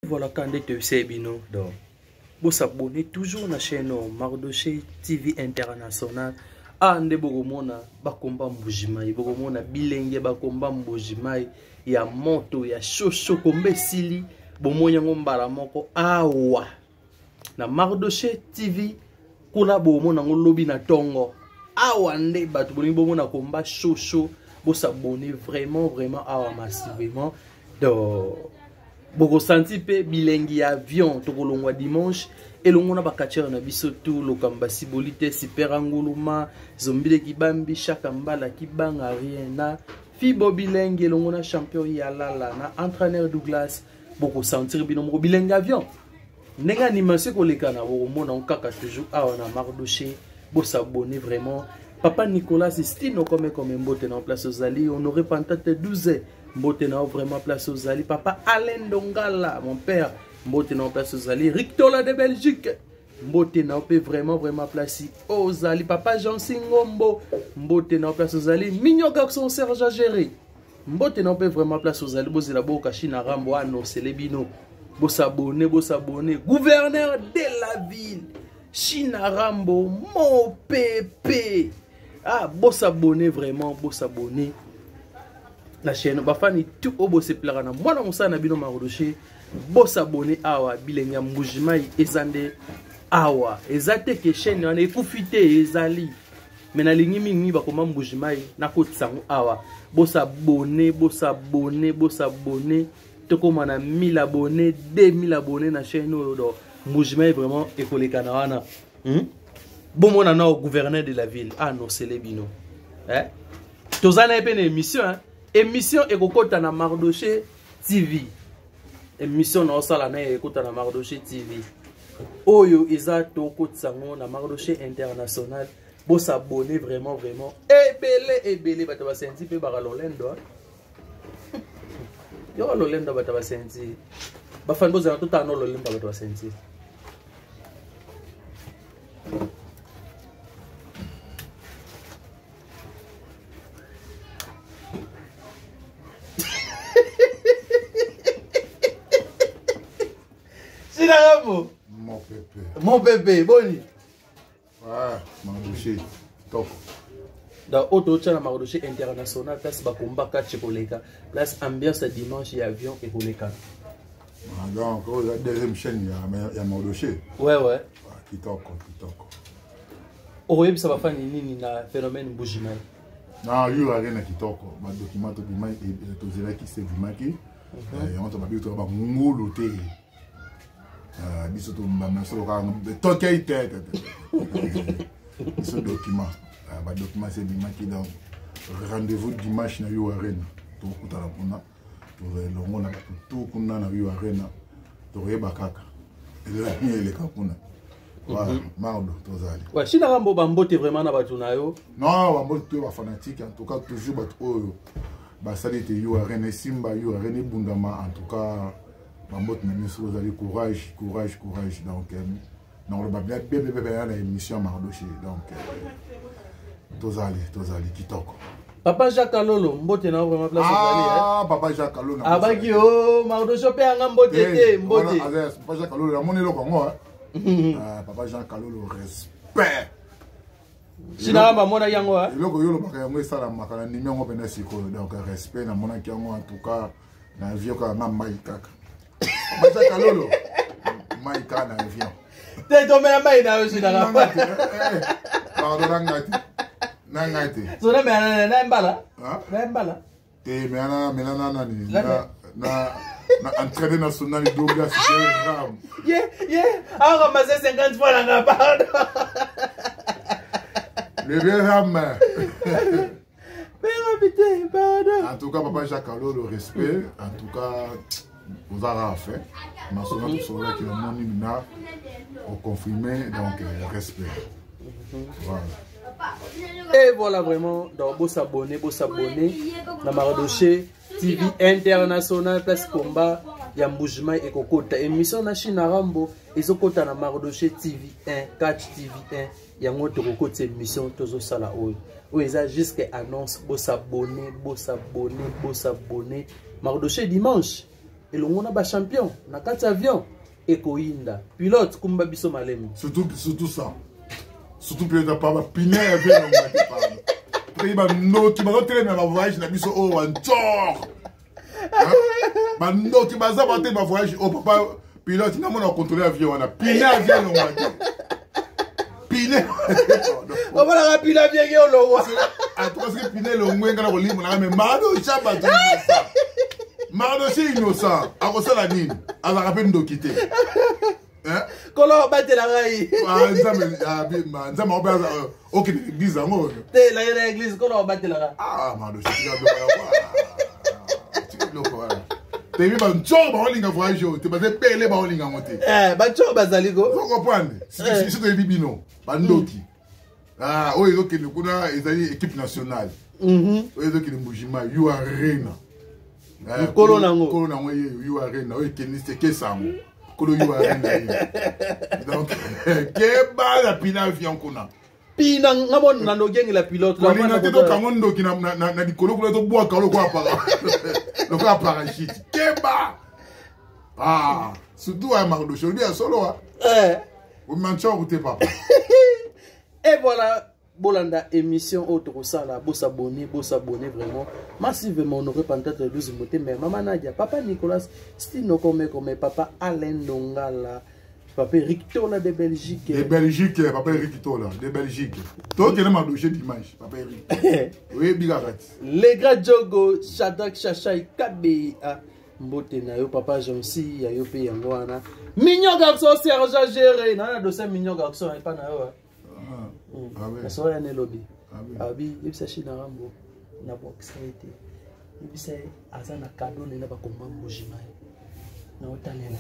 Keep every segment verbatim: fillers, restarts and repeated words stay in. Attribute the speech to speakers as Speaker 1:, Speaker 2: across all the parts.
Speaker 1: Voilà quand tu sais bino donc vous s'abonnez toujours à la chaîne Mardoché T V International. Ah nde bogomona bakomba mbujimai bogomona bilenge bakomba mbujimai ya moto ya shosho kombe sili bomonya ngombala moko awa na Mardoché T V kula bomona ngolobi na tongo awa nde batu boni bomona komba shosho bo s'abonner vraiment vraiment awa massivement donc boko senti pe bilengi avion tokolongwa dimanche elongona bakachera na biso tout lokamba sibolite super anguluma zombile kibambi chaka mbala kibanga rien na fibo bilengi elongona champion ya lala na entraîneur Douglas boko sentir bino mo bilengi avion nega animation koleka na boko mona nkaka toujours awa na Mardoché bo s'abonner vraiment papa Nicolas Stino comme comme mbote na place ozali honoré pantate douze mbote na vraiment place ozali papa Alain Dongala mon père mbote na place ozali Rictola de Belgique mbote na pe vraiment vraiment place ozali papa Jean Singombo mbote na place ozali Mignon Garçon Serge Agéré mbote na pe vraiment place ozali bozela boka china rambo ano celebino bo s'abonner bo s'abonner gouverneur de la ville China Rambo mon pépé ah bo s'abonner vraiment bo s'abonner la chaîne bafani tout obo se plaira na mwana musana bino Mardoché bo s'abonner awa bilenya mbujimai ezande awa ezate ke chaîne wana ekufite ezali mena lingi mingi bakoma mbujimai na kotsango awa bo s'abonner bo s'abonner bo s'abonner tokoma na mille abonnés deux mille abonnés na chaîne oyo mbujimai vraiment ekolekana wana hmm? Bon mon ana au gouverneur de la ville ah non c'est les bino hein tozana epene émission hein émission ekokota na Mardoché T V émission na osala na ekota na Mardoché T V oyo eza to kotsango na Mardoché International bo s'abonner vraiment vraiment ebele ebele bato ba senti pe ba lolendo yo lolendo bato ba senti ba fan bo za to ta no lolendo bato ba senti
Speaker 2: Mon pépé.
Speaker 1: Mon bébé, boni.
Speaker 2: Ah, Mardoché, top.
Speaker 1: Dans auto chana Mardoché International, place Bakomba quatre koleka, place ambiance dimanche et avion et koleka.
Speaker 2: Ah, donc, la deuxième chaîne, il y a Mardoché.
Speaker 1: Ouais, ouais.
Speaker 2: Qui top, qui top.
Speaker 1: Oye, ça va faire nini na phénomène Mbujimai.
Speaker 2: Non, il y a rien qui top. Ma document to bimai et to zela qui se bimaki. Et on to babi to ba ngoloté. Ah, biso to mbama so ka to kay tête. Ce document. Ah, ba document c'est bimaki donc rendez-vous dimanche na yo arena. To kutala kuna. To longo na to kuna na yo arena. To reba kaka. Et le kapuna. Voilà, Mardo, tozali.
Speaker 1: Ouais, China Rambo bambote vraiment na batu na yo.
Speaker 2: Non, bambote to ba fanatique en tout cas toujours batu oyo. Ba salite yo arena simba yo arena bundama en tout cas bambote na miso tozali courage, courage, courage donc non le ba bien bien bien bien na émission Mardoché donc tozali, tozali kitoko.
Speaker 1: Papa Jacques Alolo, mbote na vraiment place ozali hein.
Speaker 2: Ah, Papa Jacques Alolo.
Speaker 1: Ah ba ki o Mardoché pe anga mbote te, mbote.
Speaker 2: Papa Jacques Alolo, la monnaie lo kongo hein. Ah, Papa Jean Kalolo, respect.
Speaker 1: China Rambo mona yango hein.
Speaker 2: Loko yolo baka yango esala makala nimi yango pena sikoyo donc respect na mona ki yango en tout cas na avion ka na mai kaka. Papa Jean Kalolo, mai ka na avion.
Speaker 1: Te to mena mai na China Rambo.
Speaker 2: Pardon ngati. Na ngati.
Speaker 1: So na mena na mbala? Hein? Na mbala.
Speaker 2: Te mena mena na nani na na na entraîneur national Douglas Ram.
Speaker 1: Yeah, yeah. On ramasse cinquante fois la pardon.
Speaker 2: Le vieux Ram.
Speaker 1: Mais putain, pardon.
Speaker 2: En tout cas, Papa Jacques Allo, le respect. En tout cas, vous avez fait. Ma soeur qui sont là qui ont mon imina au confirmé, donc le respect. Voilà.
Speaker 1: Et voilà vraiment, donc vous s'abonner, vous s'abonner dans Mardoché T V International, place combat, ya Mbujimai et Kokota. Émission na China Rambo, ils ont kota na Mardoché T V un, Catch T V un, ya ngoto kokota émission tozo sala oyo. Ou ils ont jusqu'à annonce, vous s'abonner, vous s'abonner, vous s'abonner. Mardoché dimanche. elongo na ba champion na kati avion ekoinda pilote kumba biso malemu
Speaker 2: surtout surtout ça surtout pilote pas ba pine avion na ngati pa puis ba no ki ba tele na voyage na biso o wan tor ba no ki ba za ba te ba voyage o papa pilote na mona contrôler avion wana pine avion na ngati pine
Speaker 1: o bala ka pile avion ke o lo
Speaker 2: a to parce que pine lo ngwenga na ko limu na me mado chapa to Mardo c'est innocent. A quoi ça la nine? A la rappel de quitter. Hein?
Speaker 1: Comment battre la raille?
Speaker 2: Ah, ça me, ah, ça m'a pas. Ok, l'église à moi.
Speaker 1: T'es là, l'église, comment battre la raille?
Speaker 2: Ah, Mardo, c'est déjà bien. Tu es bloqué, voilà. T'es vu, un job en ligne à voyager. T'es pas payé en ligne à monter.
Speaker 1: Eh, bah, job, bah, Zaligo.
Speaker 2: Vous comprenez? Si tu es libino, Bandoki. Ah, oui, donc, le coup, il y a équipe nationale. Oui, donc, il y a Moujima, you are reina.
Speaker 1: Kolo nango
Speaker 2: kolo nango yu arena o ekeni se ke sango kolo yu arena donc ke ba la pina avion kuna
Speaker 1: pina ngamo na ndogengi la pilote
Speaker 2: la na te to kango ndoki na na na dikolo kolo to bwa kalo kwa para le kwa parachute ke ba ah surtout à Mardo Choli à solo
Speaker 1: eh
Speaker 2: o mancho te papa
Speaker 1: et voilà Bolanda émission autre ça là, beau s'abonner, beau s'abonner vraiment. Massivement honoré pendant douze mois. Mais maman Nadia, papa Nicolas, Stino comme comme papa Alain Dongala, papa Ricto là de Belgique.
Speaker 2: De Belgique, papa Ricto là, de Belgique. Toi qui es m'a doché d'image, papa Ric. Oui, bigarat.
Speaker 1: Les gars Jogo, Shadak Chachai Kabe a mbote na yo papa Jonsi, ya yo pe yango wana. Mignon garçon Serge Géré, na dossier mignon garçon et pas na yo.
Speaker 2: Ah oui.
Speaker 1: Ça va lobby.
Speaker 2: Ah oui.
Speaker 1: Ah oui, il s'agit d'un rambo. Na box été. Il s'agit azana cadeau ne na ba komba mbojima. Na otalela.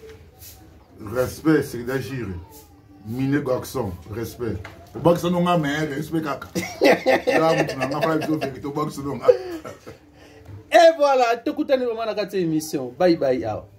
Speaker 2: Respect, c'est d'agir. Mine garçon, respect. Le box non a mais respect kaka. Là, on n'a pas besoin de box non.
Speaker 1: Et voilà, tout le monde a émission. Bye bye.